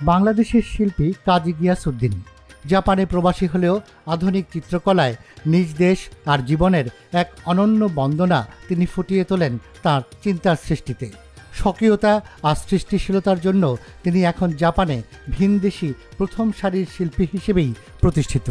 বাংলাদেশের শিল্পী কাজী গিয়াসুদ্দিন জাপানে প্রবাসী হলেও আধুনিক চিত্রকলায় নিজ দেশ আর জীবনের এক অনন্য বন্দনা তিনি ফুটিয়ে তোলেন তাঁর চিন্তার সৃষ্টিতে। স্বকীয়তা আর সৃষ্টিশীলতার জন্য তিনি এখন জাপানে ভিনদেশী প্রথম সারির শিল্পী হিসেবেই প্রতিষ্ঠিত।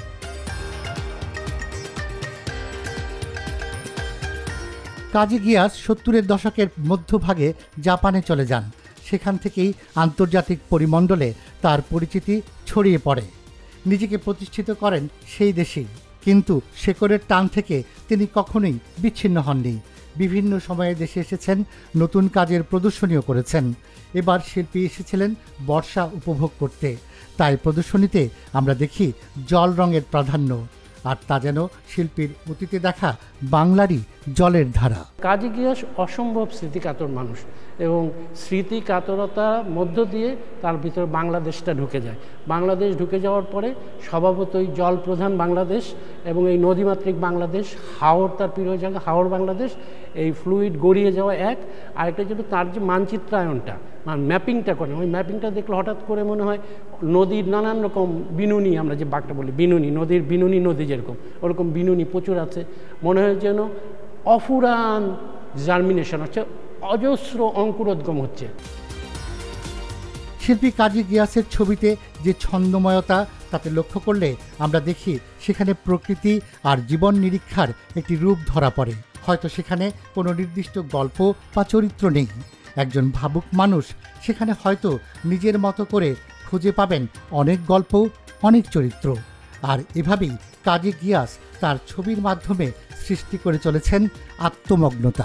কাজী গিয়াস 70-এর দশকের মধ্যভাগে জাপানে চলে যান। সেখান থেকেই আন্তর্জাতিক পরিমণ্ডলে তার পরিচিতি ছড়িয়ে পড়ে। নিজেকে প্রতিষ্ঠিত করেন সেই দেশেই, কিন্তু শেকড়ের টান থেকে তিনি কখনোই বিচ্ছিন্ন হননি। বিভিন্ন সময়ে দেশে এসেছেন, নতুন কাজের প্রদর্শনীও করেছেন। এবার শিল্পী এসেছিলেন বর্ষা উপভোগ করতে, তাই প্রদর্শনীতে আমরা দেখি জলরঙের প্রাধান্য, আর তা যেন শিল্পীর অতীতে দেখা বাংলারই জলের ধারা। কাজী গিয়াস অসম্ভব স্মৃতিকাতর মানুষ এবং স্মৃতিকাতরতার মধ্য দিয়ে তার ভিতরে বাংলাদেশটা ঢুকে যায়। বাংলাদেশ ঢুকে যাওয়ার পরে স্বভাবতই জল প্রধান বাংলাদেশ এবং এই নদীমাতৃক বাংলাদেশ, হাওর তার প্রিয় জায়গা, হাওর বাংলাদেশ, এই ফ্লুইড গড়িয়ে যাওয়া এক। আরেকটা যেটা তার যে মানচিত্রায়নটা, ম্যাপিংটা করেন, ওই ম্যাপিংটা দেখলে হঠাৎ করে মনে হয় নদীর নানান রকম বিনুনি, আমরা যে বাঘটা বলি বিনুনি, নদীর বিনুনি নদী যেরকম, ওরকম বিনুনি প্রচুর আছে। মনে হয় যেন অফুরান জার্মিনেশন হচ্ছে, অজস্র অঙ্কুরোদ্গম হচ্ছে। শিল্পী কাজী গিয়াসের ছবিতে যে ছন্দময়তা, তাতে লক্ষ্য করলে আমরা দেখি সেখানে প্রকৃতি আর জীবন নিরীক্ষার একটি রূপ ধরা পড়ে। হয়তো সেখানে কোনো নির্দিষ্ট গল্প বা চরিত্র নেই, একজন ভাবুক মানুষ সেখানে হয়তো নিজের মতো করে খুঁজে পাবেন অনেক গল্প, অনেক চরিত্র। আর এভাবেই কাজী গিয়াস তার ছবির মাধ্যমে সৃষ্টি করে চলেছেন আত্মমগ্নতা।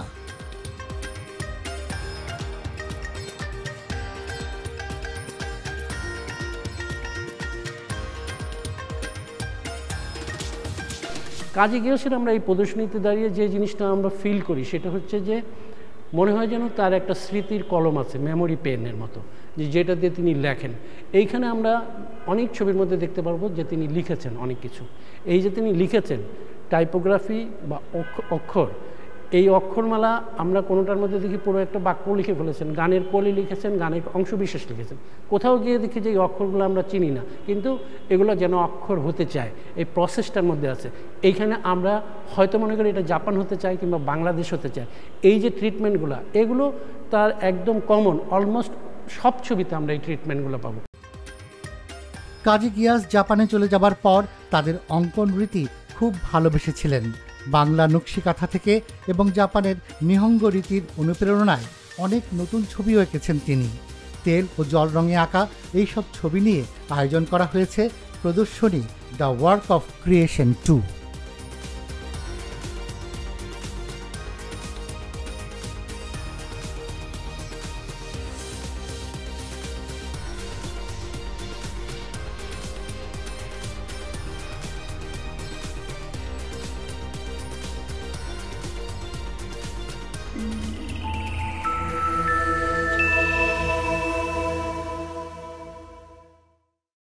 কাজী গিয়াসের আমরা এই প্রদর্শনীতে দাঁড়িয়ে যে জিনিসটা আমরা ফিল করি সেটা হচ্ছে যে মনে হয় যেন তার একটা স্মৃতির কলম আছে, মেমোরি পেনের মতো, যেটা দিয়ে তিনি লেখেন। এইখানে আমরা অনেক ছবির মধ্যে দেখতে পারবো যে তিনি লিখেছেন অনেক কিছু। এই যে তিনি লিখেছেন টাইপোগ্রাফি বা অক্ষর, এই অক্ষরমালা আমরা কোনোটার মধ্যে দেখি পুরো একটা বাক্য লিখে ফেলেছেন, গানের কলি লিখেছেন, গানের অংশবিশেষ লিখেছেন। কোথাও গিয়ে দেখি যে এই অক্ষরগুলো আমরা চিনি না, কিন্তু এগুলো যেন অক্ষর হতে চায়, এই প্রসেসটার মধ্যে আছে। এইখানে আমরা হয়তো মনে করি এটা জাপান হতে চায় কিংবা বাংলাদেশ হতে চায়। এই যে ট্রিটমেন্টগুলো, এগুলো তার একদম কমন, অলমোস্ট সব ছবিতে আমরা এই ট্রিটমেন্টগুলো পাবো। কাজী গিয়াস জাপানে চলে যাবার পর তাদের অঙ্কন রীতি খুব ভালোবেসেছিলেন। বাংলা নকশিকাঁথা থেকে এবং জাপানের নিহঙ্গ রীতির অনুপ্রেরণায় অনেক নতুন ছবিও এঁকেছেন তিনি। তেল ও জল রঙে আঁকা এইসব ছবি নিয়ে আয়োজন করা হয়েছে প্রদর্শনী দ্য ওয়ার্ক অফ ক্রিয়েশন 2।